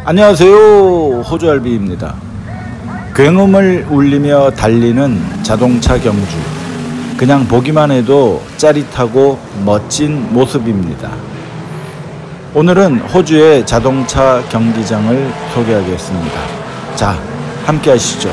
안녕하세요, 호주알비입니다. 굉음을 울리며 달리는 자동차 경주, 그냥 보기만 해도 짜릿하고 멋진 모습입니다. 오늘은 호주의 자동차 경기장을 소개하겠습니다. 자, 함께 하시죠.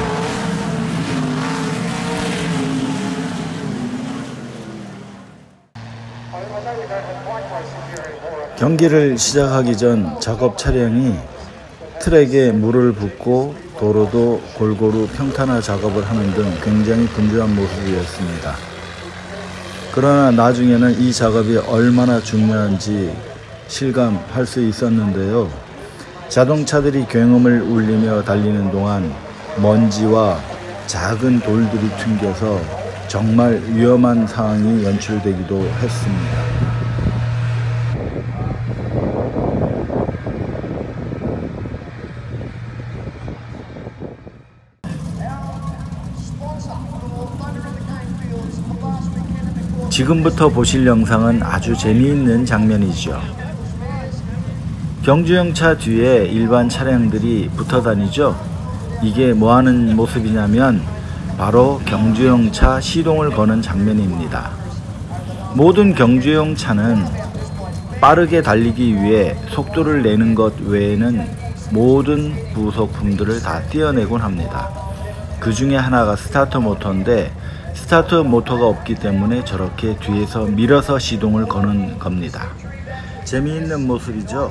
경기를 시작하기 전 작업 차량이 트랙에 물을 붓고 도로도 골고루 평탄화 작업을 하는 등 굉장히 분주한 모습이었습니다. 그러나 나중에는 이 작업이 얼마나 중요한지 실감할 수 있었는데요. 자동차들이 굉음을 울리며 달리는 동안 먼지와 작은 돌들이 튕겨서 정말 위험한 상황이 연출되기도 했습니다. 지금부터 보실 영상은 아주 재미있는 장면이죠. 경주용차 뒤에 일반 차량들이 붙어 다니죠. 이게 뭐하는 모습이냐면 바로 경주용차 시동을 거는 장면입니다. 모든 경주용차는 빠르게 달리기 위해 속도를 내는 것 외에는 모든 부속품들을 다 떼어내곤 합니다. 그 중에 하나가 스타터 모터인데 스타트 모터가 없기 때문에 저렇게 뒤에서 밀어서 시동을 거는 겁니다. 재미있는 모습이죠.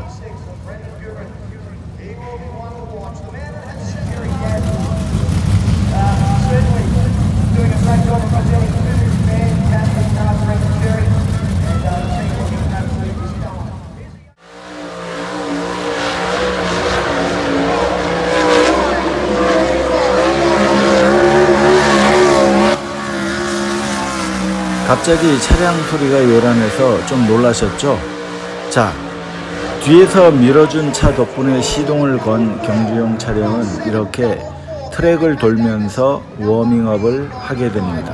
갑자기 차량 소리가 요란해서 좀 놀라셨죠? 자, 뒤에서 밀어준 차 덕분에 시동을 건 경주용 차량은 이렇게 트랙을 돌면서 워밍업을 하게 됩니다.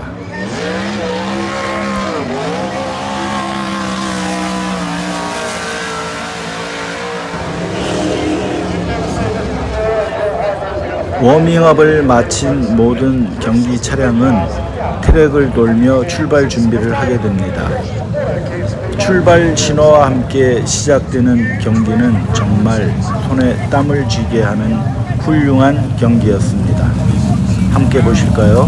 워밍업을 마친 모든 경기 차량은 트랙을 돌며 출발 준비를 하게 됩니다. 출발 신호와 함께 시작되는 경기는 정말 손에 땀을 쥐게 하는 훌륭한 경기였습니다. 함께 보실까요?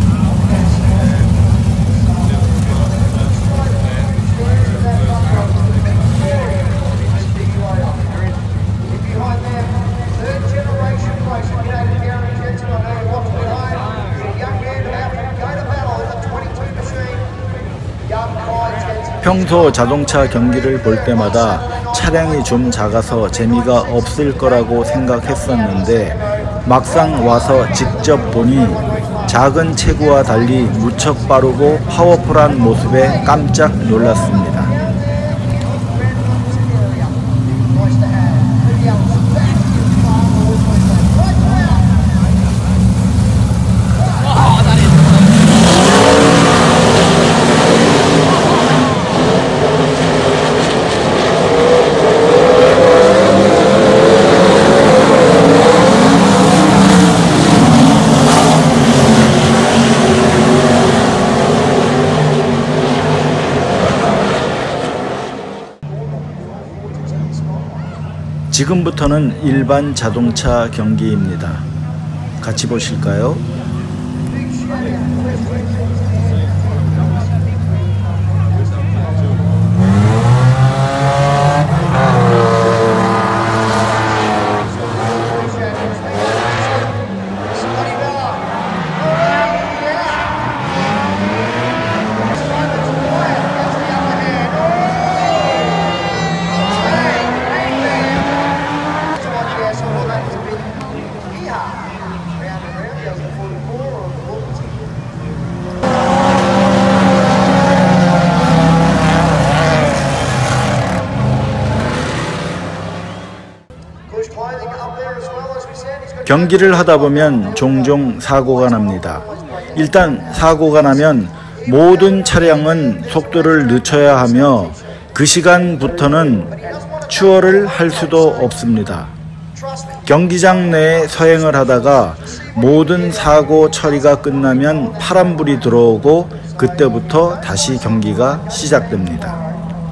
평소 자동차 경기를 볼 때마다 차량이 좀 작아서 재미가 없을 거라고 생각했었는데 막상 와서 직접 보니 작은 체구와 달리 무척 빠르고 파워풀한 모습에 깜짝 놀랐습니다. 지금부터는 일반 자동차 경기입니다. 같이 보실까요? 경기를 하다 보면 종종 사고가 납니다. 일단 사고가 나면 모든 차량은 속도를 늦춰야 하며 그 시간부터는 추월을 할 수도 없습니다. 경기장 내에 서행을 하다가 모든 사고 처리가 끝나면 파란불이 들어오고 그때부터 다시 경기가 시작됩니다.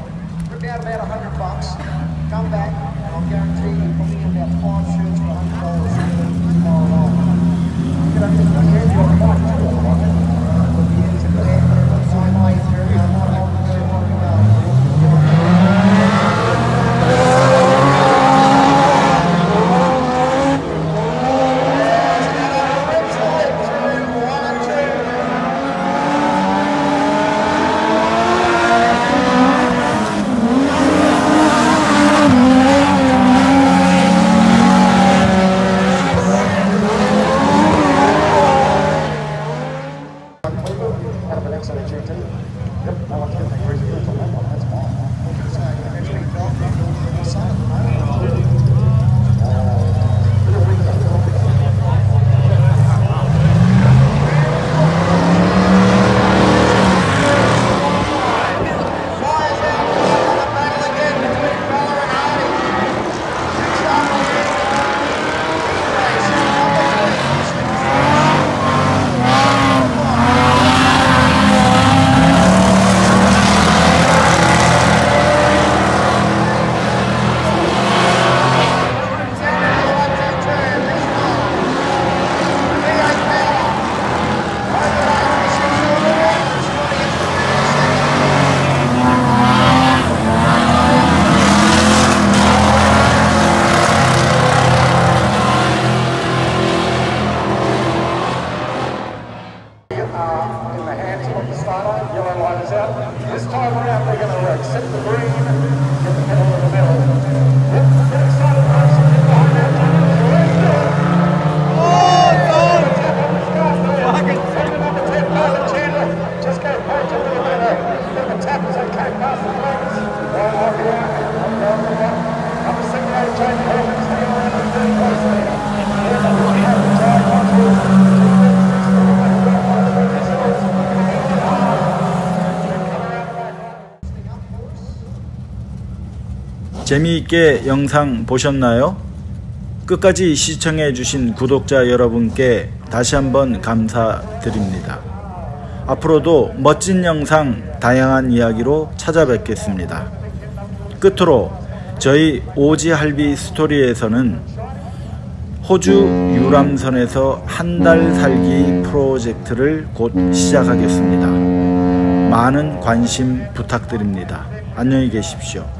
This time around, they're going to accept the green in the middle of the middle. Get excited, folks. Get behind that team. Let's do it. Number 10, Marlon Chandler. Just go past a little bit of a tap as they came past the flags. Number 78, Jamie Hawkins, hanging around the third place there. 재미있게 영상 보셨나요? 끝까지 시청해 주신 구독자 여러분께 다시 한번 감사드립니다. 앞으로도 멋진 영상, 다양한 이야기로 찾아뵙겠습니다. 끝으로 저희 오지할비 스토리에서는 호주 유람선에서 한 달 살기 프로젝트를 곧 시작하겠습니다. 많은 관심 부탁드립니다. 안녕히 계십시오.